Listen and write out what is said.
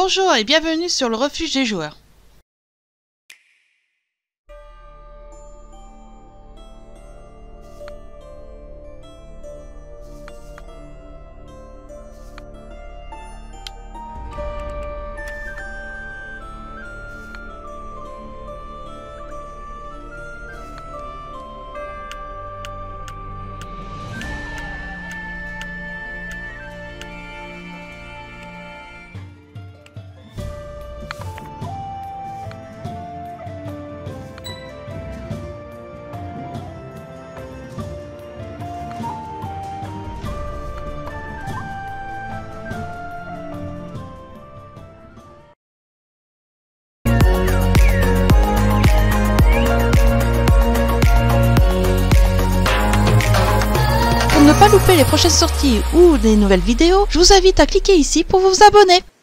Bonjour et bienvenue sur le refuge des joueurs. Pour ne pas louper les prochaines sorties ou des nouvelles vidéos, je vous invite à cliquer ici pour vous abonner.